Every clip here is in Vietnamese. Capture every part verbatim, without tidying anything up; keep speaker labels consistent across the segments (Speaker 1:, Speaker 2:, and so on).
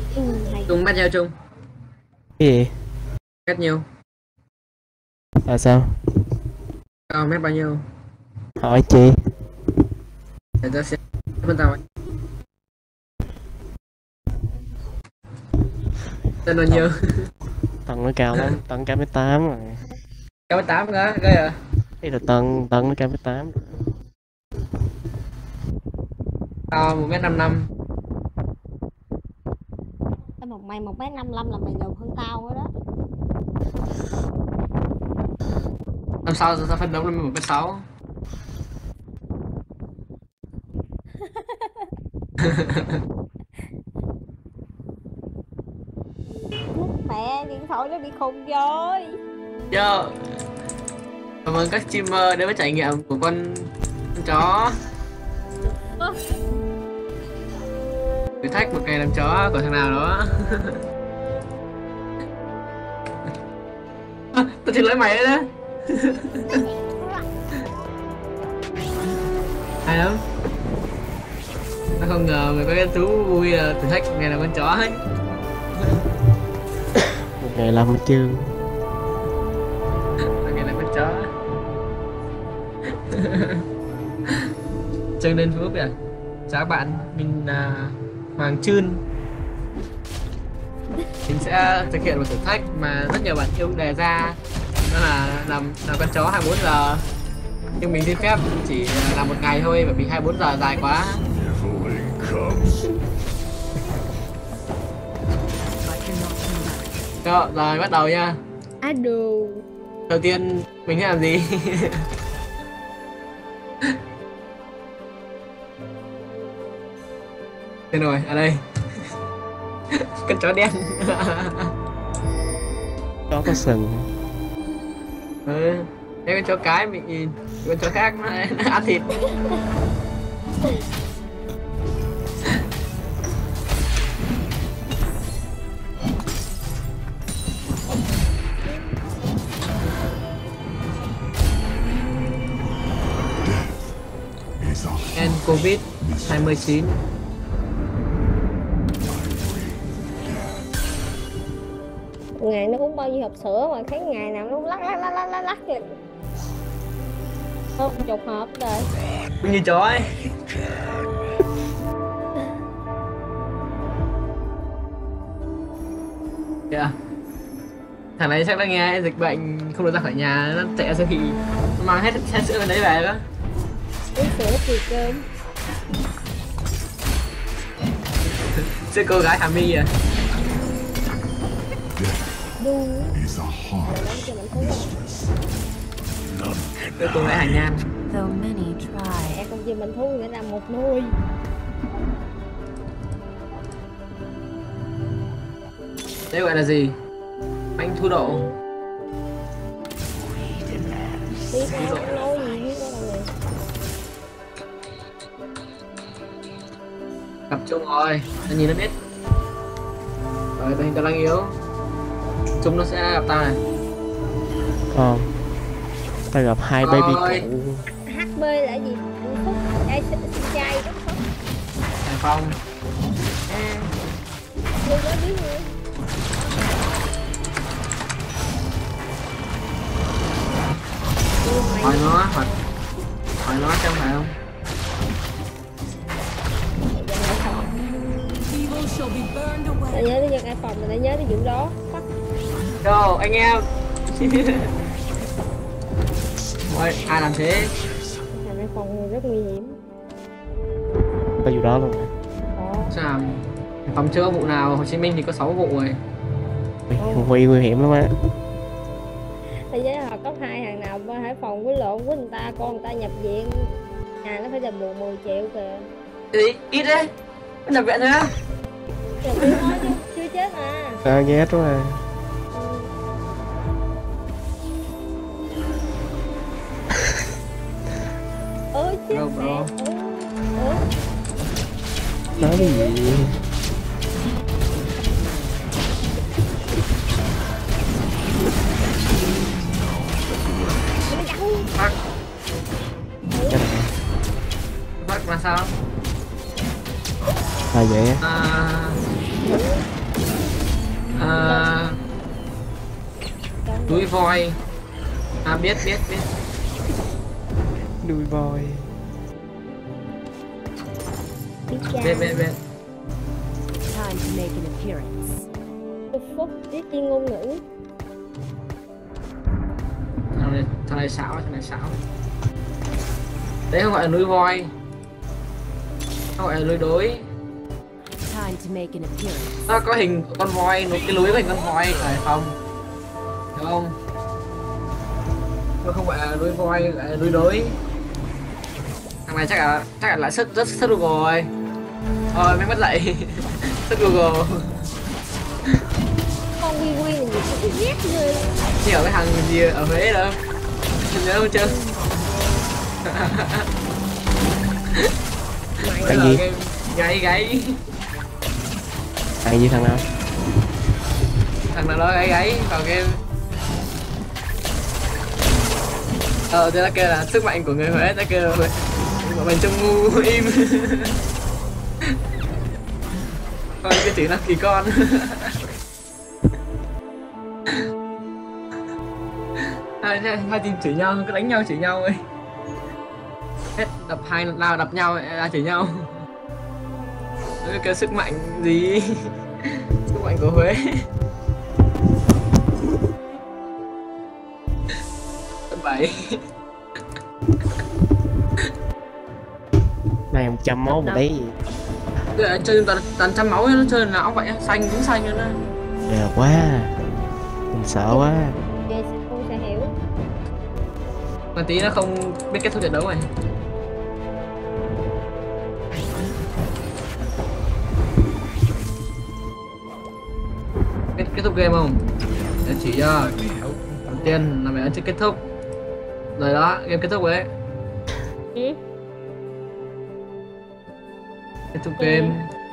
Speaker 1: Ừ, hay.
Speaker 2: Trung mét nhiêu Trung?
Speaker 3: Cái gì?
Speaker 2: Mét nhiêu?
Speaker 3: Là sao?
Speaker 2: Cao mét bao nhiêu?
Speaker 3: Hỏi chị.
Speaker 2: Để tao xem bên tao ấy. Tên bao nhiêu?
Speaker 3: Tầng tầng nó cao lắm, tầng cao mét tám rồi.
Speaker 2: Cao mét tám nữa, ghê à?
Speaker 3: Đây là tầng tầng nó cao mét tám.
Speaker 2: Tao một mét năm năm.
Speaker 1: Tao một mày một mét năm lăm là mày gần hơn tao rồi đó.
Speaker 2: Năm sau tao phân đấu lên một mét sáu.
Speaker 1: Mẹ điện thoại nó bị khùng rồi.
Speaker 2: Yo, cảm ơn các streamer đến với trải nghiệm của con, con chó.
Speaker 1: Ơ,
Speaker 2: Thử thách một ngày làm chó của thằng nào đó. À, tao xin lỗi mày đấy đó. Hay lắm. Tao không ngờ mày có cái thú vui là thử thách một ngày làm con chó ấy.
Speaker 3: Một ngày làm một chương.
Speaker 2: Một ngày làm con chó. Chơi lên Facebook kìa. Chào các bạn, mình là Hoàng Trưn. Mình sẽ thực hiện một thử thách mà rất nhiều bạn yêu đề ra. Đó là làm làm con chó hai mươi bốn giờ. Nhưng mình xin phép chỉ làm một ngày thôi, bởi vì hai mươi bốn giờ dài quá. Đó, rồi bắt đầu nha.
Speaker 1: à đồ.
Speaker 2: Đầu tiên mình sẽ làm gì? Đây rồi, ở đây. Con chó đen.
Speaker 3: Chó có sừng.
Speaker 2: Ừ. Cái con chó cái mình nhìn con chó khác nó, nó ăn thịt. End Covid hai mươi chín.
Speaker 1: Ngày nó uống bao nhiêu hộp sữa mà thấy ngày nào nó cũng lắc lắc lắc lắc lắc lắc vậy. Không chục hộp rồi.
Speaker 2: Như chó ấy. Yeah. Thằng này chắc nó nghe dịch bệnh không được ra khỏi nhà, nó chạy ra siêu thị, nó mang hết hết sữa bên đấy về đó.
Speaker 1: Uống sữa thì cơm.
Speaker 2: Sữa cô gái Hà My à.
Speaker 1: Đu.
Speaker 2: Sữa cô gái Hà Nhan.
Speaker 4: Though many try.
Speaker 1: Mẹ con chim mình thú nghĩa là một nuôi.
Speaker 2: Đây gọi là gì? Bánh thu độ.
Speaker 1: Đi theo nó nói gì với con này.
Speaker 2: Gặp Trung rồi, nó nhìn nó biết. Rồi tình hình tao đang yếu. Trung nó sẽ gặp tao này.
Speaker 3: Còn ta gặp hai
Speaker 2: Rồi.
Speaker 3: baby cụ.
Speaker 1: hát bê là gì? Hạnh phúc. Trai sinh trai đúng không?
Speaker 2: Hải Phong.
Speaker 1: À. Chưa có biết nữa.
Speaker 2: Hỏi nó, hỏi, hỏi nó xem phải không?
Speaker 1: Tao nhớ tới dân ai phòng, tao nhớ tới vụ đó. Fuck.
Speaker 2: Yo, anh em. Ôi, ai làm thế?
Speaker 1: Thằng ai phòng rất nguy hiểm.
Speaker 3: Có vụ đó luôn.
Speaker 1: Có.
Speaker 2: Sao làm? Hải Phòng chưa có vụ nào, Hồ Chí Minh thì có sáu vụ rồi.
Speaker 3: Nguy nguy hiểm lắm á.
Speaker 1: Tao nhớ họ có hai thằng nào bên Hải Phòng với lộn với người ta, con người ta nhập viện. À nó phải đền bù mười triệu kìa.
Speaker 2: Cái gì? Ít đấy. Nó nhập viện rồi á.
Speaker 1: Trời ơi, nói chứ chưa chết à.
Speaker 3: À, ghét quá à.
Speaker 1: Ôi chết
Speaker 2: Bro,
Speaker 1: mẹ.
Speaker 2: bro.
Speaker 1: Ủa?
Speaker 3: Nói cái gì?
Speaker 2: Fuck. Fuck là sao?
Speaker 3: À vậy á.
Speaker 2: À... À, núi voi. À biết biết biết.
Speaker 3: Nuôi voi.
Speaker 1: Biết cha.
Speaker 2: Biết biết biết.
Speaker 4: Time to make an appearance.
Speaker 1: Một phút biết chi ngôn ngữ.
Speaker 2: Thằng này, thằng này xảo, thằng này xảo. Đấy không gọi là núi voi. Không gọi là núi đối.
Speaker 4: Time to make an appearance.
Speaker 2: Nó có hình con voi, một cái núi có hình con voi ở Hải Phòng. Hiểu không? Nó không gọi là núi voi, gọi là núi đối. Thằng này chắc là chắc là lại rất rất rất Google rồi. Thôi mới mất dậy. Rất Google.
Speaker 1: Con quy quy là gì cũng ghét người.
Speaker 2: Như ở cái thằng gì ở Huế đâu. Mình nhớ không chưa?
Speaker 3: Cái gì?
Speaker 2: Gáy gáy.
Speaker 3: Thằng gì thằng nào?
Speaker 2: Thằng nào đó gáy gáy vào game. Ờ thế nó kêu là sức mạnh của người Huế, nó kêu là bọn mình trông ngu im. Còn cái chữ là kỳ con. hai, hai, hai team chửi nhau, cứ đánh nhau chửi nhau ấy. Hết đập hai nào đập nhau ra chửi nhau. Cái, cái sức mạnh gì? Sức mạnh của Huế. Bảy.
Speaker 3: Này một trăm máu mà đấy.
Speaker 2: Chơi toàn, toàn trăm máu nó chơi nào vậy, xanh cũng xanh luôn á.
Speaker 3: Đẹp quá. Mình sợ quá.
Speaker 1: Về cô sẽ hiểu.
Speaker 2: Mà tí nó không biết kết thúc trận đấu này. Kết, kết thúc game không? Để chỉ cho đầu tiên là mày ấn chữ kết thúc. Rồi đó, game kết thúc rồi đấy.
Speaker 1: Ừ.
Speaker 2: Kết thúc game.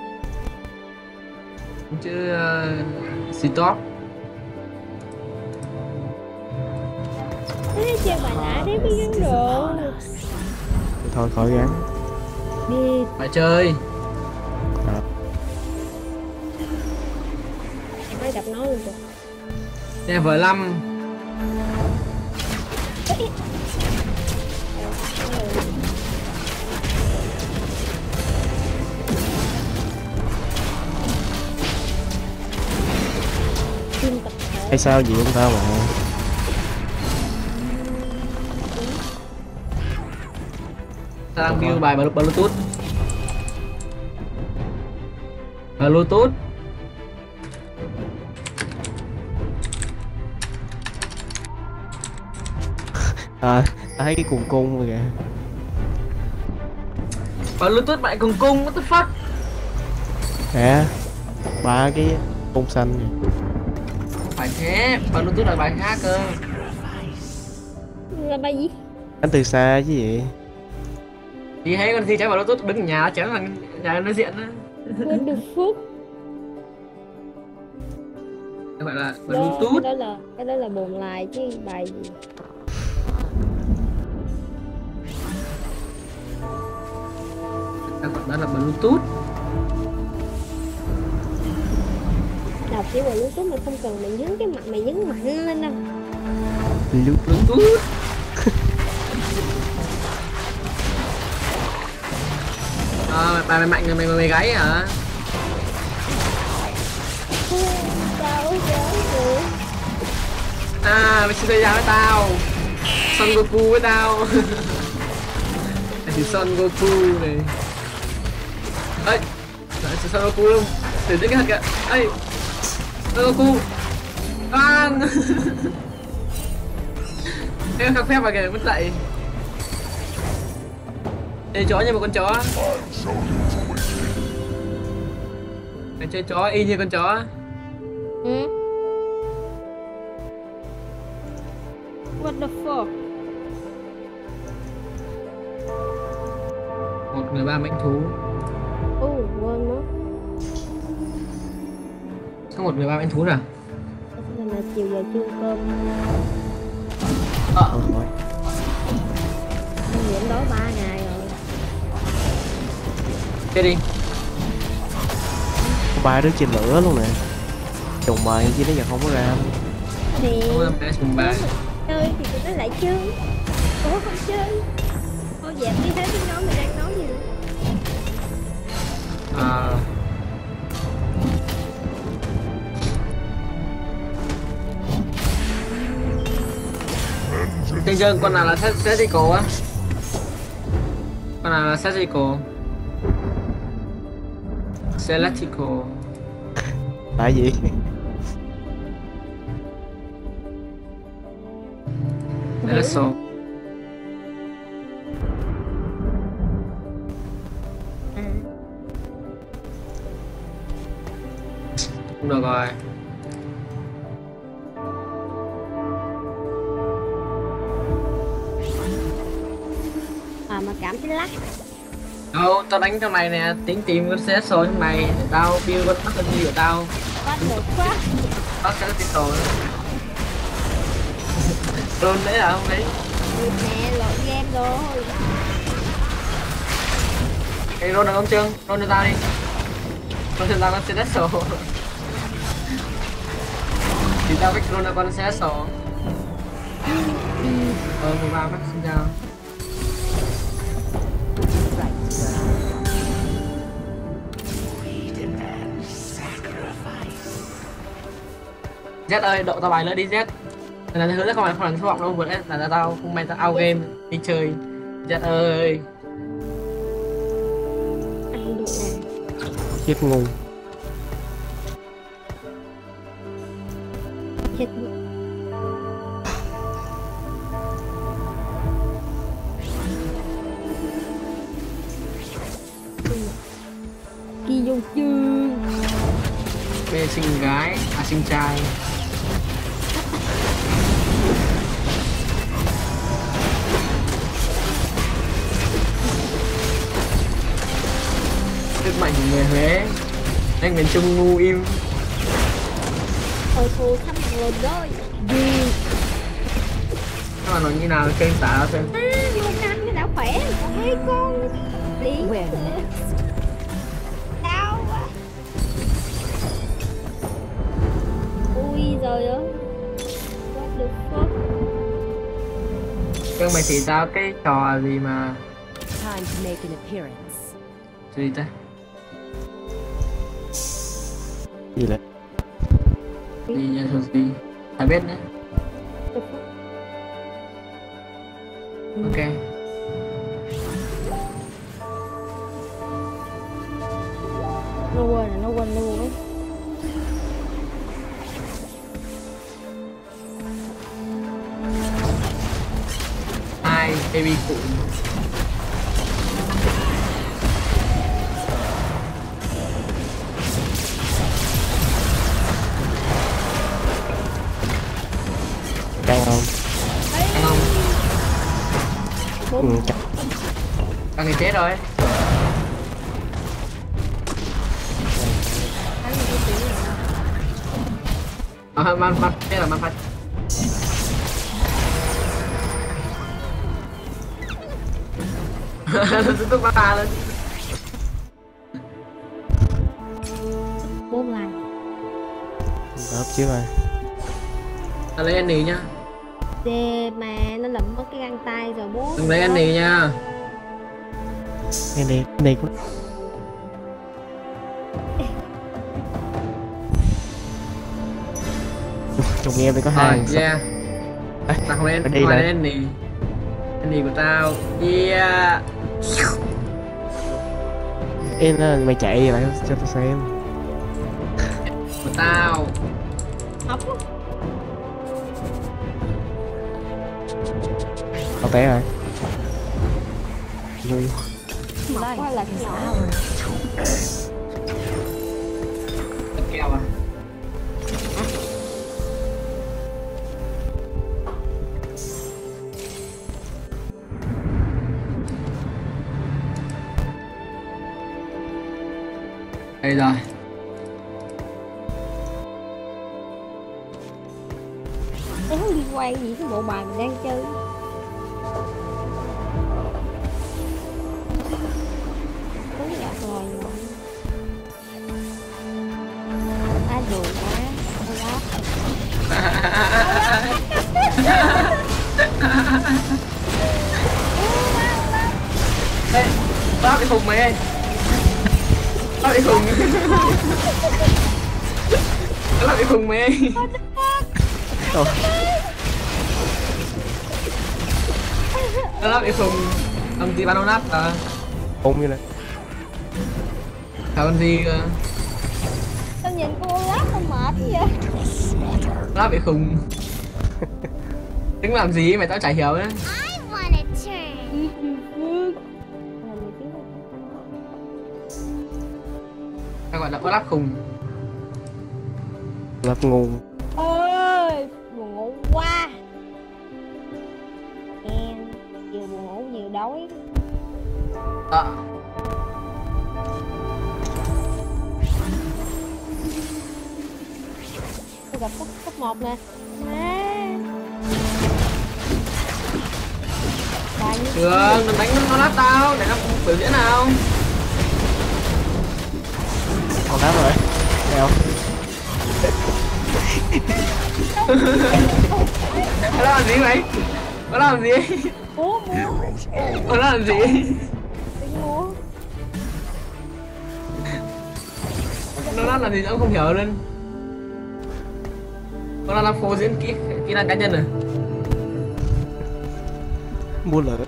Speaker 2: Chữ uh, stop.
Speaker 1: Thế chơi bà đã đấy mới gắn đồ.
Speaker 3: Thôi khỏi gắn.
Speaker 1: Đi.
Speaker 2: Phải chơi.
Speaker 3: À.
Speaker 1: Ai đập nó luôn rồi.
Speaker 2: Level năm.
Speaker 3: Hay sao gì không tao mà.
Speaker 2: Ta đang build bài Bluetooth. Bluetooth.
Speaker 3: À, tao thấy cái cuồng cung rồi kìa.
Speaker 2: Bluetooth bạn cùng cung, what the fuck?
Speaker 3: Nè, ba cái cung xanh này.
Speaker 2: Phải thế, Bluetooth là bài khác cơ.
Speaker 1: Là bài gì?
Speaker 3: Đánh từ xa chứ gì.
Speaker 2: Thì thấy con thi trái Bluetooth đứng ở nhà chém thằng nhà đối diện á.
Speaker 1: Quên được phút.
Speaker 2: Các bạn là
Speaker 1: Đó,
Speaker 2: Bluetooth.
Speaker 1: cái đó là cái đó là bồn lại chứ bài gì.
Speaker 2: Các bạn đó là Bluetooth.
Speaker 1: Đọc chỉ Bluetooth mà không cần mày nhấn cái mặt mày nhấn mạnh lên đâu.
Speaker 2: Bluetooth. À, bài mày mạnh rồi mày mày gáy hả?
Speaker 1: Đâu đâu.
Speaker 2: À, mày xin tay ra với tao. Son Goku với tao. Mày chỉ Son Goku này. Ê, lại chỉ Son Goku luôn. Để cái hạt kìa. Ê, Son Goku. À. Em khắc phép vào kìa, mất dậy. Ê, chó như một con chó. Mày chơi chó y như con chó.
Speaker 1: Ừ. What the fuck?
Speaker 2: Một người ba mãnh thú.
Speaker 1: Ồ, uh, quên mất.
Speaker 2: Có một người ba mãnh thú nào?
Speaker 1: Nên là chiều giờ chưa cơm.
Speaker 2: Ờ.
Speaker 3: Thôi.
Speaker 1: Anh nhiễm đói ba ngày rồi.
Speaker 2: Chơi đi.
Speaker 3: Có ba đứa trên lửa luôn nè. trùng bài chứ nó giờ không có ra.
Speaker 1: Thì
Speaker 2: Không em đã sùng bài.
Speaker 1: chơi thì tụi nó lại chơi. Ủa không chơi. Thôi dẹp đi, thấy tiếng nói mình đang nói gì nữa.
Speaker 2: À. Trên dân con nào là Tactical á? Con nào là Tactical? Celestical.
Speaker 3: Tại gì?
Speaker 2: Đây là số.
Speaker 1: À,
Speaker 2: Không được rồi.
Speaker 1: à mà cảm thấy lắc.
Speaker 2: Đâu, tao đánh trong này nè, tiếng tìm con xe số trong này, để tao build con mắt của tao.
Speaker 1: Quá được quá.
Speaker 2: Tao sẽ tiếp tục. Rôn đấy là không đấy?
Speaker 1: Được nè, lộn game rồi.
Speaker 2: Ê, Rôn được không Trương? Rôn cho tao đi. Rôn cho tao con xe số. Thì tao biết Rôn là con xe số. Ờ, một ba mắt xin chào. Z ơi, độ tao bài nữa đi Z. Lần này hứa không phải không là thất vọng đâu, vừa nãy là tao không may tao out game đi chơi. Z ơi.
Speaker 1: Ăn được nè.
Speaker 3: Chết ngu.
Speaker 1: Chết. Kỳ vô chương.
Speaker 2: Bê xinh gái, à xinh trai. Sức mạnh của người Huế. Anh miền Trung ngu im.
Speaker 1: Thôi thua thăm rồi rồi. Gì?
Speaker 2: Các bạn nói như nào kênh tả ra xem.
Speaker 1: À, luôn năm cái đã khỏe. Ê con. Đi.
Speaker 4: Where next?
Speaker 1: Đau quá. Ui giời ơi. What the fuck?
Speaker 2: Cưng mày chỉ tao cái trò gì mà.
Speaker 4: Time to make an appearance.
Speaker 2: Gì ta?
Speaker 3: Gì là
Speaker 2: Gì nha thôi gì. Phải biết nữa.
Speaker 1: The fuck?
Speaker 2: Ok.
Speaker 1: Nó quên rồi, nó quên luôn á.
Speaker 2: Hai baby phụ.
Speaker 3: căng không?
Speaker 2: Thấy không?
Speaker 3: Ừ, chắc.
Speaker 2: Thằng này chết rồi.
Speaker 1: Hắn là cái kiểu này.
Speaker 2: Ờ, man phát, thế là man phát. Nó sẽ tức ba lên.
Speaker 1: Bốn lại.
Speaker 3: Đớp chứ rồi.
Speaker 2: Ta lấy anh nhá.
Speaker 1: Dê mà nó lụm mất cái găng tay rồi bố.
Speaker 2: Đừng lấy anh nha.
Speaker 3: Nghe đi, đi cũng trong game thì có hai.
Speaker 2: Rồi, yeah.
Speaker 3: Đấy,
Speaker 2: Tao không lấy
Speaker 3: phải đi
Speaker 2: không
Speaker 3: lại.
Speaker 2: lấy anh anh của tao. Yeah.
Speaker 3: Ê, nó- mày chạy lại cho tao xem.
Speaker 2: Của tao.
Speaker 1: Học á.
Speaker 3: Tao té rồi. Ngu.
Speaker 1: Học quá là
Speaker 4: Life is
Speaker 1: nhỏ.
Speaker 4: ours.
Speaker 2: Keo à. Đây rồi.
Speaker 1: Cái không liên quan gì cái bộ bài mình đang chơi. Đúng dạ rồi. Ai đồ quá.
Speaker 2: Ê, Olaf bị khùng mày ơi. Olaf bị khùng. Olaf bị khùng mày ơi. Olaf bị khùng. Ông gì bắn Olaf à?
Speaker 3: Ôm như này.
Speaker 2: Sao con gì cơ?
Speaker 1: Tao nhìn cô lát tao mệt vậy.
Speaker 2: Olaf bị khùng. Tính làm gì mày tao chả hiểu nữa.
Speaker 5: I want a turn.
Speaker 2: Tao gọi là Olaf khùng.
Speaker 3: Lắp ngu.
Speaker 1: Ơi, buồn ngủ quá. Em vừa buồn ngủ vừa đói.
Speaker 2: À.
Speaker 1: Tôi gặp cấp cấp một nè. À.
Speaker 2: Đường, đừng đánh nó lát tao, để nó biểu diễn nào.
Speaker 3: Còn đáp rồi. Đeo.
Speaker 2: Nó làm gì mày? Nó làm gì?
Speaker 1: Múa múa.
Speaker 2: Nó làm gì?
Speaker 1: Tiếng múa.
Speaker 2: Nó làm gì tao không hiểu luôn. Nó làm phô diễn kỹ kỹ năng cá nhân rồi.
Speaker 3: Mua lửa.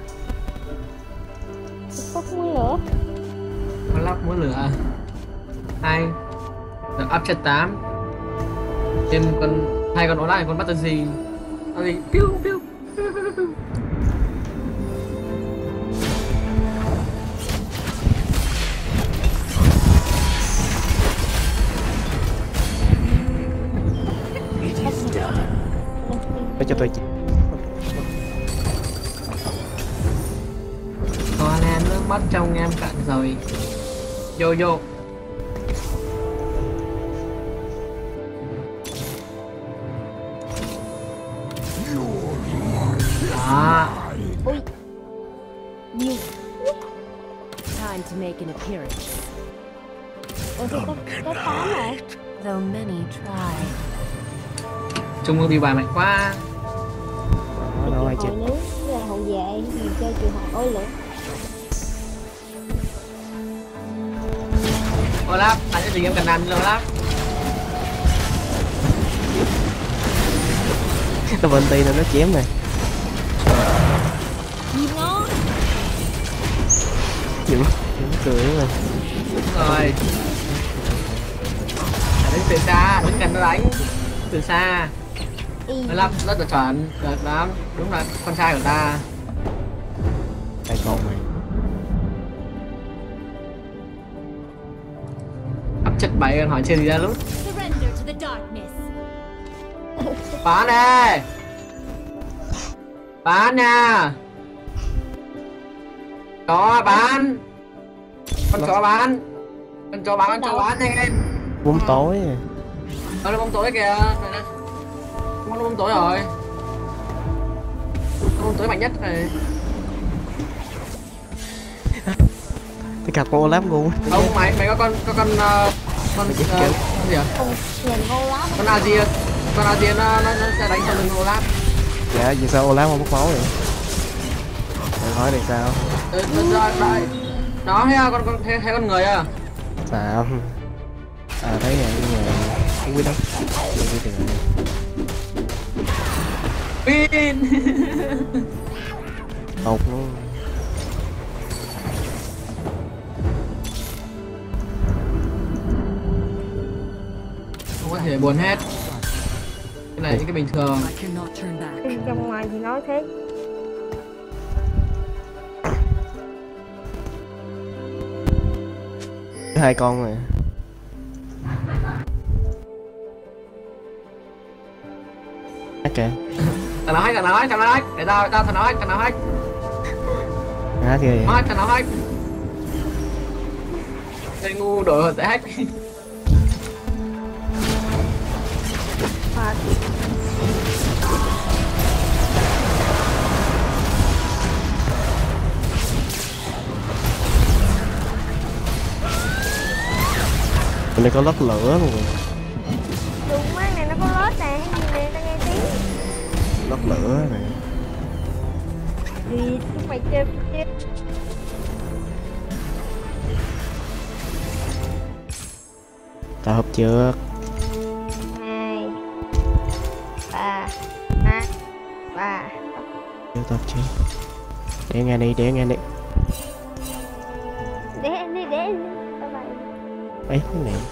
Speaker 1: Có múa lửa.
Speaker 2: Nó lắp múa lửa. Hai. Được up chất tám. Thêm con hai con online con bắt tên gì? Nó gì? Piu piu.
Speaker 3: Để cho tôi chị.
Speaker 2: Có lên nước mắt trong em cạn rồi. Vô vô. À.
Speaker 1: Ui. Nhiều.
Speaker 4: Time to make an appearance.
Speaker 1: Ủa tôi có có tám rồi.
Speaker 4: Though many try.
Speaker 2: Trung ương bị bài mạnh quá.
Speaker 3: Đó đâu ai
Speaker 1: Hồi
Speaker 3: chết.
Speaker 1: nước là hậu vệ gì chơi trường học ôi lửa.
Speaker 2: Olaf, anh có gì em cần làm như Olaf?
Speaker 3: Nó bên tay này nó chém này.
Speaker 1: Gì ngon.
Speaker 3: Những những cười mà.
Speaker 2: Đúng rồi. Đánh từ xa, đứng gần nó đánh. Từ xa.
Speaker 1: Y.
Speaker 2: Olaf rất là chuẩn, được lắm. Đúng là con trai của ta.
Speaker 3: Tay con mày.
Speaker 2: Ấp chất bảy còn hỏi chơi gì ra lúc.
Speaker 5: Surrender to the darkness.
Speaker 2: Bán nè. Bán nha. Có bán. Con chó bán. Con chó bán, con chó bán nhanh lên.
Speaker 3: Bóng tối à.
Speaker 2: Đó là bóng tối kìa. Nó bóng tối rồi. Nó bóng tối mạnh nhất này.
Speaker 3: Cái cặp con Olaf ngu.
Speaker 2: Không, mày mày có con có con uh, con uh, con gì à?
Speaker 1: Không nhìn hô lắm.
Speaker 2: Con Azir. Con Azir nó, nó nó sẽ đánh cho lưng Olaf.
Speaker 3: Dạ vì sao Olaf không mất máu vậy? Mày hỏi này sao?
Speaker 2: Ừ, rồi, rồi. Nó thấy con con thấy, thấy con người à?
Speaker 3: Sao? À thấy rồi nhưng mà không biết đâu. Không biết tiền này.
Speaker 2: Pin.
Speaker 3: Hột luôn.
Speaker 2: Không có thể buồn hết. Cái này những cái bình thường.
Speaker 4: I cannot turn back.
Speaker 1: Trong ngoài thì nói thế.
Speaker 3: Hai con rồi. Ok.
Speaker 2: Thằng nào hết, thằng nào hết, thằng nào hết. Để tao, tao thằng nào hết, thằng nào hết.
Speaker 3: Hát kìa.
Speaker 2: Hết, thằng nào hết. Đây ngu đổi hồi sẽ hết.
Speaker 1: Phạt.
Speaker 3: Bên đây có lót lửa luôn rồi.
Speaker 1: Đúng mát này nó có lết nè, cái gì nè.
Speaker 3: lót lửa này.
Speaker 1: Thì chúng mày chơi chết.
Speaker 3: Tao hấp trước.
Speaker 1: Hai ba hai ba.
Speaker 3: Chưa tao chứ. Để nghe đi, để nghe đi.
Speaker 1: Để em đi, để em đi. Tao bày.
Speaker 3: Ấy cái này.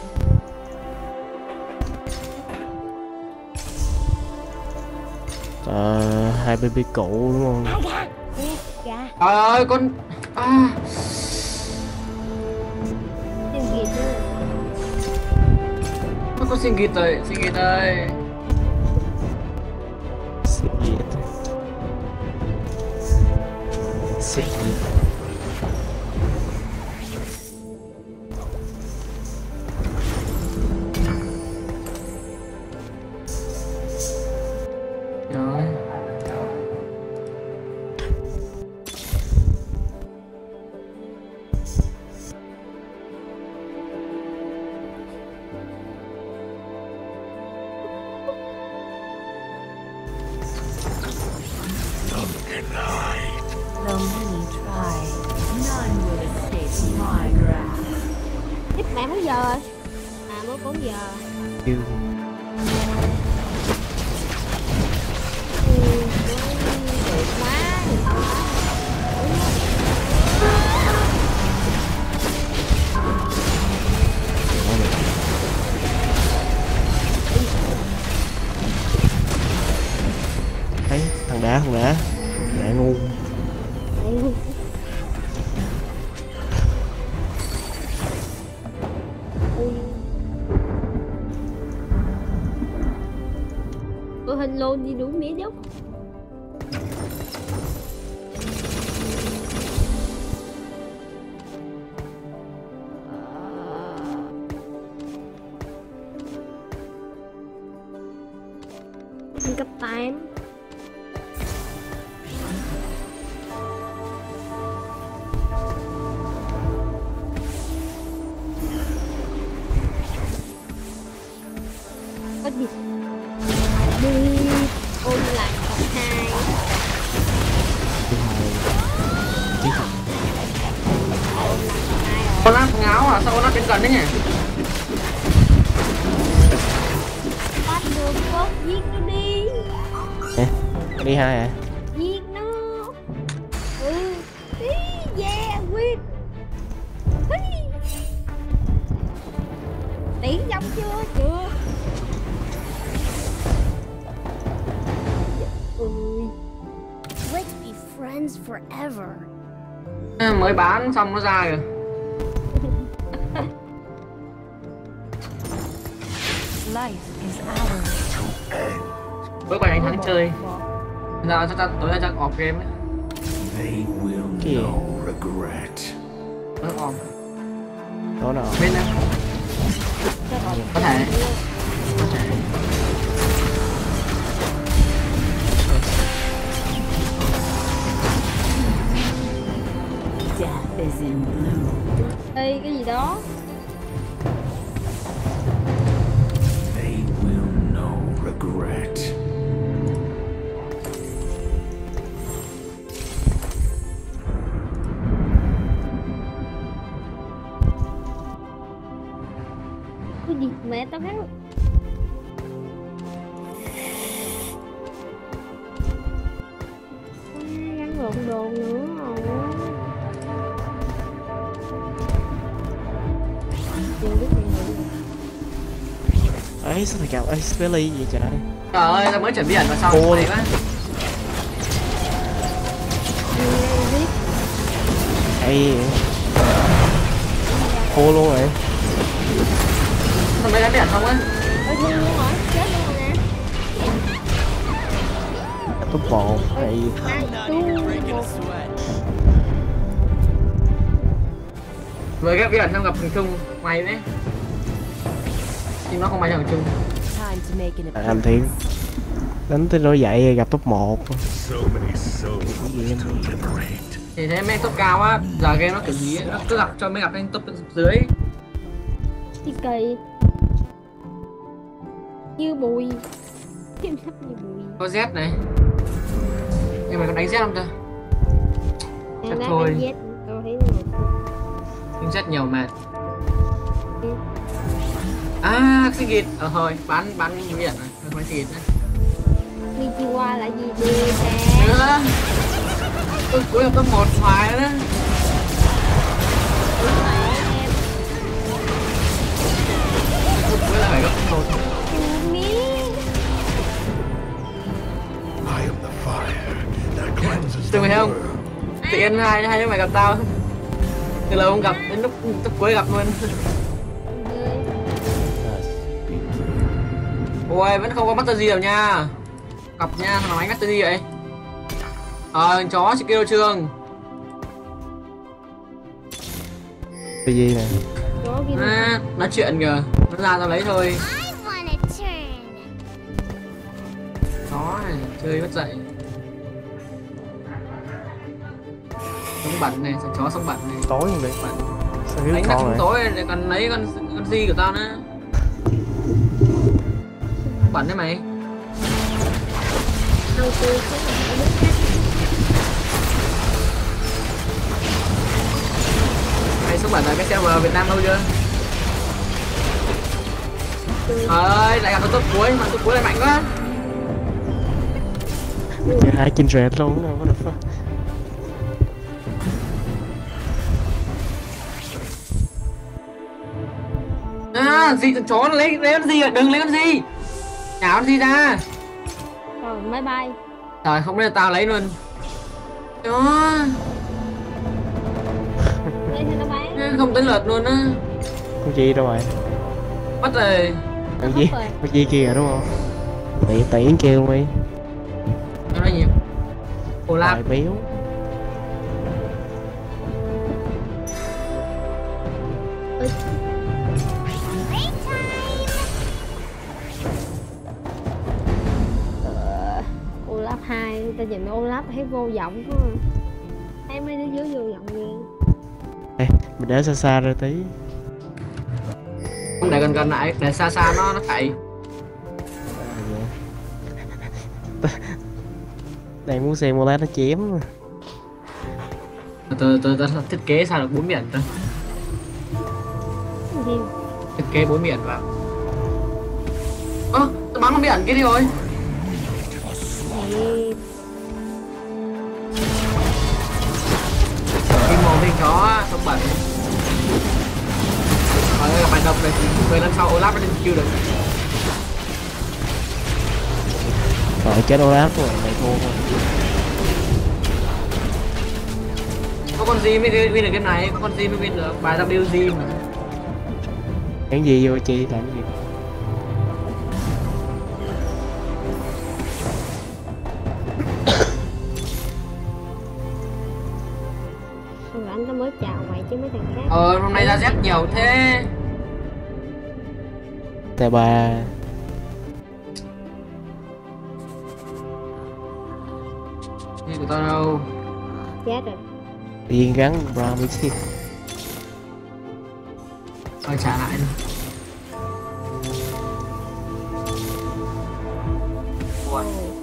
Speaker 3: Ờ, hai baby cũ đúng không?
Speaker 1: Ai gà? Nè, gà.
Speaker 2: Trời ơi con. À.
Speaker 1: Xin gì chứ?
Speaker 2: Nó có xin gịt rồi, xin gịt ơi.
Speaker 3: Xịt Xịt
Speaker 2: Rồi.
Speaker 4: Though many try, none will escape my grasp.
Speaker 1: Tiếp mẹ mấy giờ rồi? À mới bốn giờ.
Speaker 3: Chưa.
Speaker 1: Ừ, được quá, được quá.
Speaker 3: Thấy thằng đá thằng đá mẹ ngu.
Speaker 1: Ừ. Ừ. Tôi hình lôn đi đúng mía dốc. Cấp tám. Có gì? Đi ôn lại tập hai.
Speaker 2: Con nó ngáo à, sao con nó đến gần đấy nhỉ?
Speaker 1: Bắt được cốt, giết nó đi.
Speaker 3: Nè, đi hai à?
Speaker 1: Giết nó. Ừ. Ý, yeah, quyết. Tiễn xong chưa? Chưa. Ui.
Speaker 5: Let's be friends forever.
Speaker 2: À, mới bán xong nó ra rồi.
Speaker 4: Life is ours.
Speaker 2: Bữa bài anh thắng chơi. Giờ chắc chắn tối nay chắc off game đấy.
Speaker 6: They will
Speaker 3: Kìa.
Speaker 6: no regret.
Speaker 2: Nó off.
Speaker 3: Đó nào.
Speaker 2: Bên đây. Có thể. Có thể.
Speaker 4: Death is in blue.
Speaker 1: Ê, cái gì đó?
Speaker 6: They will no regret.
Speaker 1: Cái gì? Mẹ tao hát. Gắn lộn đồ nữa rồi. Chưa biết gì nữa.
Speaker 3: Ấy sao thầy cào ấy Spelly gì trời.
Speaker 2: Trời ơi, tao mới chuẩn bị ẩn vào sau.
Speaker 3: Ôi.
Speaker 2: Hay quá.
Speaker 1: Biết.
Speaker 3: Hay vậy. Khô luôn rồi.
Speaker 2: Thằng bé đã bị ẩn xong á.
Speaker 1: Ôi thương luôn hả? Chết luôn rồi nè.
Speaker 3: Top một hay
Speaker 1: Hai, tu, một.
Speaker 2: Vừa ghép bí ẩn xong gặp thằng Trung. May đấy. Nhưng nó không may thằng Trung.
Speaker 4: Time to make an
Speaker 3: à,
Speaker 4: appearance.
Speaker 3: anh Thiên đánh tới nỗi dậy gặp top một.
Speaker 6: So many souls to liberate.
Speaker 2: Thì thế mấy top cao á, giờ game nó kiểu gì ấy, nó cứ gặp cho mới gặp anh top dưới.
Speaker 1: Đi kỳ. Như bùi. Như bùi.
Speaker 2: Có Z này. Nhưng mà con đánh Z không ta?
Speaker 1: Em
Speaker 2: Chắc
Speaker 1: đã
Speaker 2: thôi.
Speaker 1: đánh Z tôi thấy một
Speaker 2: Nhưng Z nhiều mà. À, xích ghịt. Ờ thôi, bán bán biển rồi, không phải xích ghịt nữa.
Speaker 1: đi chi qua là gì đi nè.
Speaker 2: Nữa. Tôi cuối là top một hoài đó.
Speaker 1: Em
Speaker 2: Tôi cuối là phải top một.
Speaker 1: miếng.
Speaker 6: I am the fire that cleanses
Speaker 2: Tôi
Speaker 6: the
Speaker 2: thấy không?
Speaker 6: world.
Speaker 2: Tiện hai hai đứa mày gặp tao. Từ lâu không gặp, đến lúc top cuối gặp luôn. Ôi, vẫn không có Master gì đâu nha. Gặp nha, thằng nào đánh Master gì vậy? Ờ, chó skill trường.
Speaker 3: Cái gì nè.
Speaker 1: Chó kia
Speaker 2: À, nói chuyện kìa. Nó ra tao lấy thôi.
Speaker 5: I want a turn.
Speaker 2: Chó này, chơi mất dậy. Sống bẩn này, thằng chó sống bẩn này.
Speaker 3: Tối không đi.
Speaker 2: Bẩn.
Speaker 3: Sao hiếu
Speaker 2: Đánh nó
Speaker 3: con
Speaker 2: không
Speaker 3: này.
Speaker 2: tối để còn lấy con con gì của tao nữa. Bẩn đấy mày.
Speaker 1: đầu tư cái này nó biết cách.
Speaker 2: Mày sống bẩn rồi, cái xem vào Việt Nam đâu chưa? Trời ơi, lại gặp nó top cuối mà top cuối lại mạnh quá.
Speaker 3: Chơi hai kinh rệt luôn nè, what the fuck.
Speaker 2: À, gì con chó nó lấy lấy con gì rồi, đừng lấy con gì. Nhả con gì ra.
Speaker 1: Rồi máy bay.
Speaker 2: Trời, không lấy tao lấy luôn. Chó,
Speaker 1: Lấy cho nó bán.
Speaker 2: không tới lượt luôn á.
Speaker 3: Con gì đâu rồi?
Speaker 2: Mất rồi.
Speaker 3: Con gì?
Speaker 1: rồi.
Speaker 3: Con gì kia đúng không? Tiện tiện kêu luôn đi.
Speaker 2: Nó nói nhiều. Olaf.
Speaker 3: Bài béo.
Speaker 1: Ờ, Olaf hai, ta nhìn Olaf thấy vô vọng quá. Thấy mấy đứa dưới vô vọng liền.
Speaker 3: Ê, mình để xa xa ra tí.
Speaker 2: Không để gần gần lại, để xa xa nó nó chạy.
Speaker 3: Đang muốn xem một lát nó chém.
Speaker 2: Từ từ từ thiết kế sao được bốn miệng ta.
Speaker 1: Gì?
Speaker 2: Thiết kế bốn miệng vào. Ơ, tao bắn con miệng kia đi rồi.
Speaker 1: Thì
Speaker 2: Kim mồm thì chó sống bẩn. Rồi gặp bài độc này thì về lần sau Olaf nó lên kêu được.
Speaker 3: Rồi chết Olaf rồi, mày thua rồi.
Speaker 2: Có con gì mới win được cái này, có con gì mới win được bài W gì mà.
Speaker 3: Cái gì vô chị làm cái gì?
Speaker 1: rồi anh ta mới chào mày chứ mấy thằng khác.
Speaker 2: Ờ, hôm nay ra Z nhiều thế.
Speaker 3: Tè bà.
Speaker 2: Gì của tao đâu.
Speaker 1: Chết rồi.
Speaker 3: Điên gắn Brown mới xịt.
Speaker 2: Thôi trả lại đi. Ủa.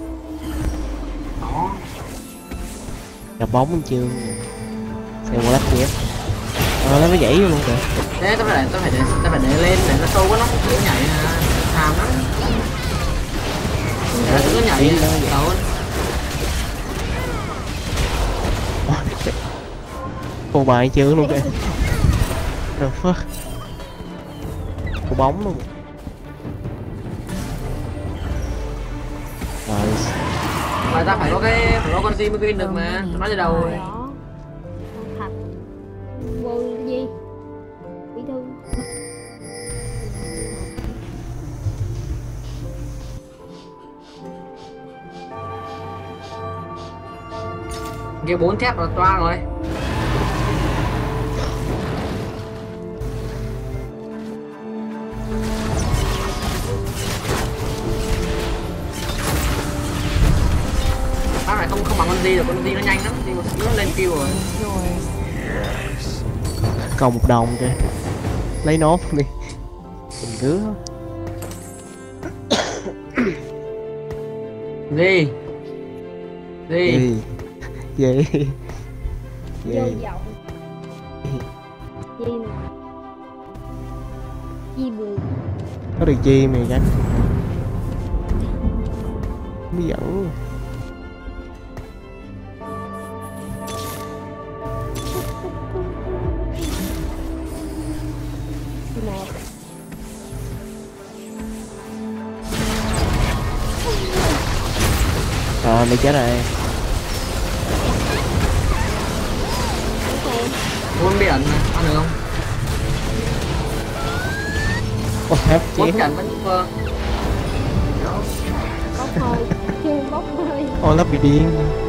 Speaker 2: Đó.
Speaker 3: Đập bóng chưa? Xem một lát chém. Ờ, nó mới dãy luôn kìa.
Speaker 2: Thế tao phải để tao phải để tao phải để lên để nó sâu quá nó không chịu nhảy à, thàm lắm. Nó cứ nhảy xấu.
Speaker 3: Cô bài chưa luôn kìa. The fuck. Cô bóng luôn. Rồi.
Speaker 2: Mà ta phải có cái phải có con gì mới win được mà. Tao nói từ đầu rồi.
Speaker 1: Đó. Thật. Vô gì? Bí thư.
Speaker 2: Kia bốn thép là toa rồi. Bác này không không bằng con gì được, con gì nó nhanh lắm, thì một xíu nó lên kill rồi.
Speaker 3: Còn một đồng kìa. Lấy nốt đi. Mình cứ.
Speaker 2: Gì? Đi.
Speaker 3: gì gì
Speaker 1: Vô
Speaker 3: gì
Speaker 1: vọng. Gì nè. Gì buồn.
Speaker 3: có được chi mày gánh mới dẫn
Speaker 1: Một.
Speaker 3: rồi mày chết rồi.
Speaker 1: Ok.
Speaker 2: Muốn biển này, ăn được không?
Speaker 3: Ô hấp
Speaker 2: Muốn
Speaker 3: chém
Speaker 2: cảnh vẫn vơ.
Speaker 1: Bốc hơi. Chưa bốc hơi.
Speaker 3: ô nó bị điên